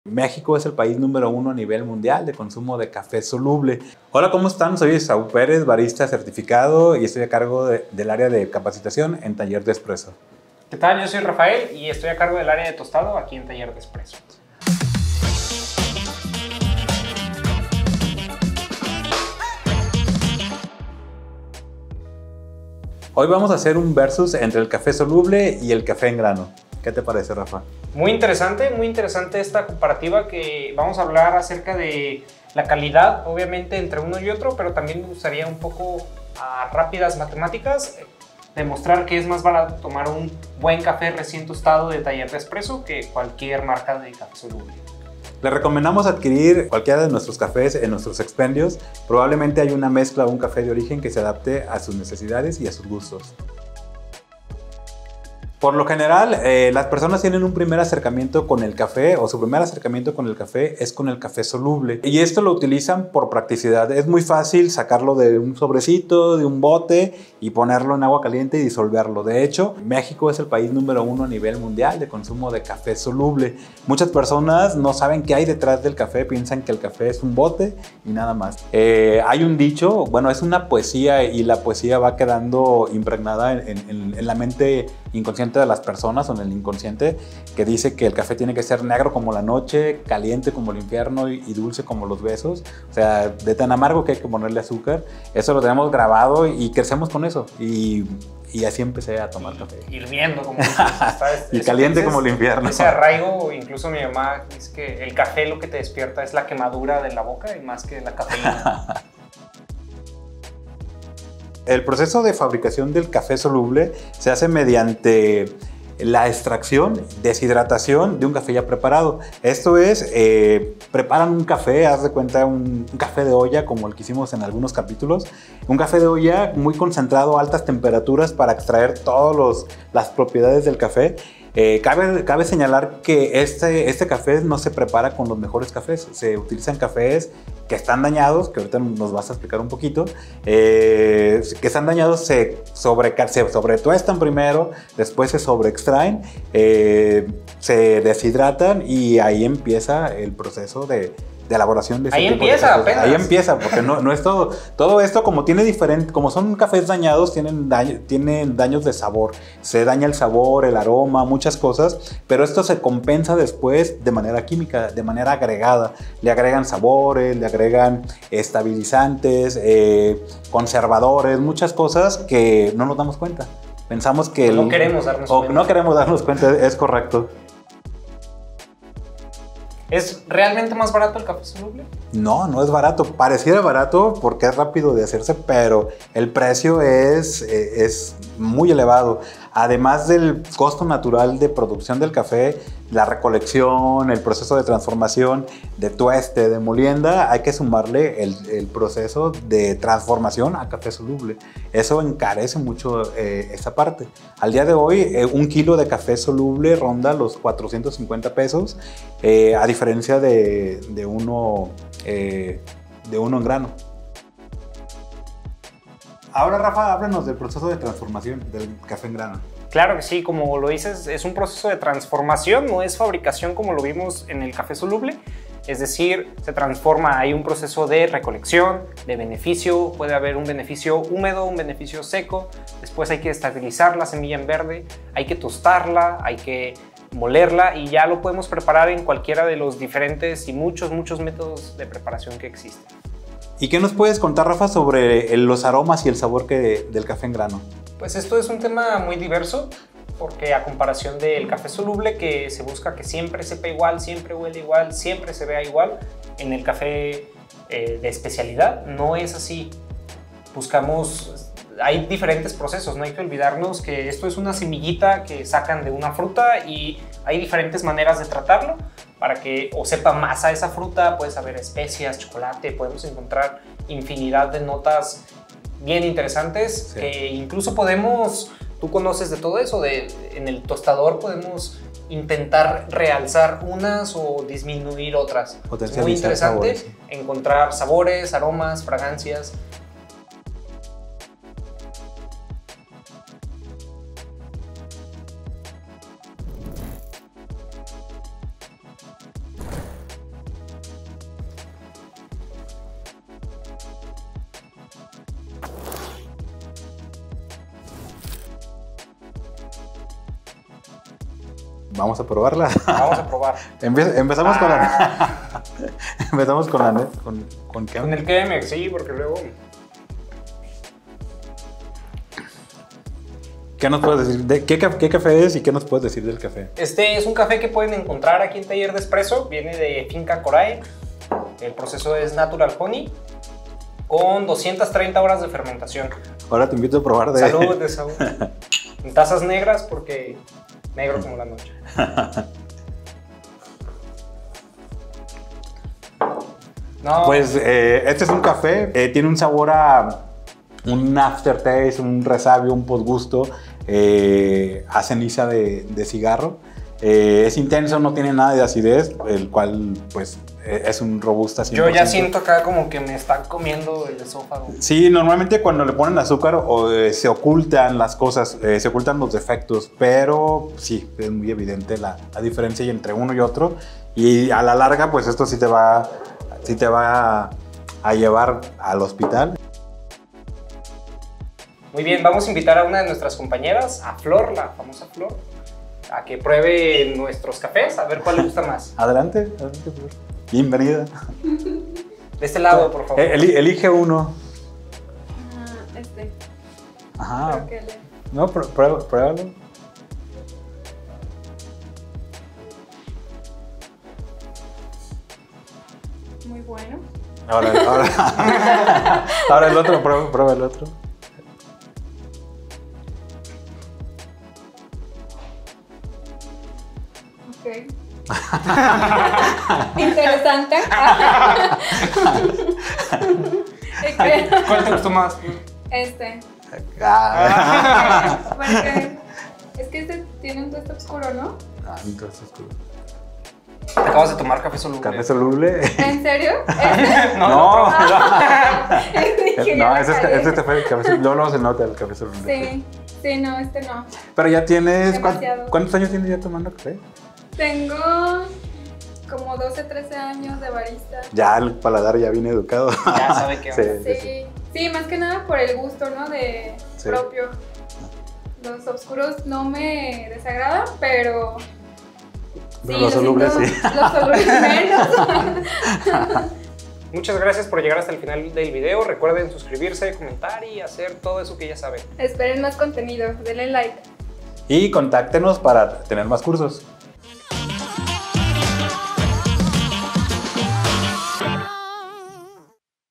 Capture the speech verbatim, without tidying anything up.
México es el país número uno a nivel mundial de consumo de café soluble. Hola, ¿cómo están? Soy Saúl Pérez, barista certificado y estoy a cargo de, del área de capacitación en Taller de Espresso. ¿Qué tal? Yo soy Rafael y estoy a cargo del área de tostado aquí en Taller de Espresso. Hoy vamos a hacer un versus entre el café soluble y el café en grano. ¿Qué te parece, Rafa? Muy interesante, muy interesante esta comparativa que vamos a hablar acerca de la calidad, obviamente, entre uno y otro, pero también me gustaría un poco a rápidas matemáticas demostrar que es más barato tomar un buen café recién tostado de Taller de Espresso que cualquier marca de café soluble. Le recomendamos adquirir cualquiera de nuestros cafés en nuestros expendios. Probablemente hay una mezcla o un café de origen que se adapte a sus necesidades y a sus gustos. Por lo general, eh, las personas tienen un primer acercamiento con el café o su primer acercamiento con el café es con el café soluble. Y esto lo utilizan por practicidad. Es muy fácil sacarlo de un sobrecito, de un bote y ponerlo en agua caliente y disolverlo. De hecho, México es el país número uno a nivel mundial de consumo de café soluble. Muchas personas no saben qué hay detrás del café, piensan que el café es un bote y nada más. Eh, hay un dicho, bueno, es una poesía y la poesía va quedando impregnada en, en, en la mente inconsciente de las personas o en el inconsciente, que dice que el café tiene que ser negro como la noche, caliente como el infierno y, y dulce como los besos. O sea, de tan amargo que hay que ponerle azúcar. Eso lo tenemos grabado y crecemos con eso. Y, y así empecé a tomar café. Hirviendo como está, y caliente dices, como el infierno. Ese arraigo, incluso mi mamá dice que el café lo que te despierta es la quemadura de la boca y más que la cafeína. El proceso de fabricación del café soluble se hace mediante la extracción, deshidratación de un café ya preparado. Esto es, eh, preparan un café, haz de cuenta un, un café de olla como el que hicimos en algunos capítulos, un café de olla muy concentrado a altas temperaturas para extraer todas las propiedades del café. Eh, cabe, cabe señalar que este, este café no se prepara con los mejores cafés, se utilizan cafés que están dañados, que ahorita nos vas a explicar un poquito, eh, que están dañados, se, sobre, se sobretuestan primero, después se sobreextraen, eh, se deshidratan y ahí empieza el proceso de, de elaboración de ese ahí tipo empieza de cafés. apenas. Ahí empieza, porque no, no es todo. Todo esto, como tiene diferente, como son cafés dañados, tienen, daño, tienen daños de sabor. Se daña el sabor, el aroma, muchas cosas, pero esto se compensa después de manera química, de manera agregada. Le agregan sabores, le agregan estabilizantes, eh, conservadores, muchas cosas que no nos damos cuenta. Pensamos que... No el, queremos darnos o cuenta. No queremos darnos cuenta, es correcto. ¿Es realmente más barato el café soluble? No, no es barato. Pareciera barato porque es rápido de hacerse, pero el precio es, eh, es muy elevado. Además del costo natural de producción del café, la recolección, el proceso de transformación, de tueste, de molienda, hay que sumarle el, el proceso de transformación a café soluble. Eso encarece mucho eh, esa parte. Al día de hoy, eh, un kilo de café soluble ronda los cuatrocientos cincuenta pesos, eh, a diferencia de, de, uno, eh, de uno en grano. Ahora, Rafa, háblanos del proceso de transformación del café en grano. Claro que sí, como lo dices, es un proceso de transformación, no es fabricación como lo vimos en el café soluble. Es decir, se transforma, hay un proceso de recolección, de beneficio, puede haber un beneficio húmedo, un beneficio seco, después hay que estabilizar la semilla en verde, hay que tostarla, hay que molerla y ya lo podemos preparar en cualquiera de los diferentes y muchos, muchos métodos de preparación que existen. ¿Y qué nos puedes contar, Rafa, sobre los aromas y el sabor que, del café en grano? Pues esto es un tema muy diverso, porque a comparación del café soluble, que se busca que siempre sepa igual, siempre huele igual, siempre se vea igual, en el café eh, de especialidad no es así. Buscamos, hay diferentes procesos, no hay que olvidarnos que esto es una semillita que sacan de una fruta y hay diferentes maneras de tratarlo para que o sepa más a esa fruta, puede saber especias, chocolate, podemos encontrar infinidad de notas bien interesantes, sí, que incluso podemos, tú conoces de todo eso, de, en el tostador podemos intentar realzar unas o disminuir otras. Es muy interesante sabores, sí, encontrar sabores, aromas, fragancias. Vamos a probarla. Vamos a probar. Empe- empezamos Ah. con la... empezamos con la... ¿Con, con qué? Con el Chemex, sí, porque luego... ¿Qué nos puedes decir? ¿De qué, ca- qué café es y qué nos puedes decir del café? Este es un café que pueden encontrar aquí en Taller de Espresso. Viene de Finca Corae. El proceso es Natural Honey con doscientas treinta horas de fermentación. Ahora te invito a probar de... Salud, de salud. En tazas negras porque negro como la noche. No, Pues eh, este es un café, eh, tiene un sabor a un aftertaste, un resabio, un posgusto eh, a ceniza de, de cigarro. Eh, es intenso, no tiene nada de acidez, el cual pues eh, es un robusta cien yo por ciento. ya siento acá como que me están comiendo el esófago. Sí, normalmente cuando le ponen azúcar o, eh, se ocultan las cosas, eh, se ocultan los defectos, pero sí, es muy evidente la, la diferencia entre uno y otro. Y a la larga, pues esto sí te va, sí te va a, a llevar al hospital. Muy bien, vamos a invitar a una de nuestras compañeras, a Flor, la famosa Flor, a que pruebe nuestros cafés, a ver cuál le gusta más. Adelante, adelante, Flor. Bienvenida. De este lado, por favor. Eh, eli- elige uno. Ah, este. Ajá. Creo que le- No, pr- prueba- pruébalo. Muy bueno. Ahora, ahora, ahora el otro, prueba, prueba el otro. Ok. Interesante. Es que- ¿Cuál te gustó más? Este. Ah. Porque es que este tiene un toste oscuro, ¿no? Ah, entonces, tú. Te acabas de tomar café soluble. Café soluble. ¿En serio? ¿Este? No, No, no, Dije, ya no, la ese es, cagué. este es café, café soluble. Luego, luego se nota el café soluble. Sí, sí, no, este no. Pero ya tienes. ¿cuán- Demasiado. ¿Cuántos años tienes ya tomando café? Tengo como doce, trece años de barista. Ya el paladar ya viene educado. Ya sabe qué Sí, onda. sí, sí. Sí, sí, más que nada por el gusto, ¿no? De Sí. propio. Los oscuros no me desagradan, pero... Pero los solubles sí. Los solubles menos. Muchas gracias por llegar hasta el final del video. Recuerden suscribirse, comentar y hacer todo eso que ya saben. Esperen más contenido, denle like. Y contáctenos para tener más cursos.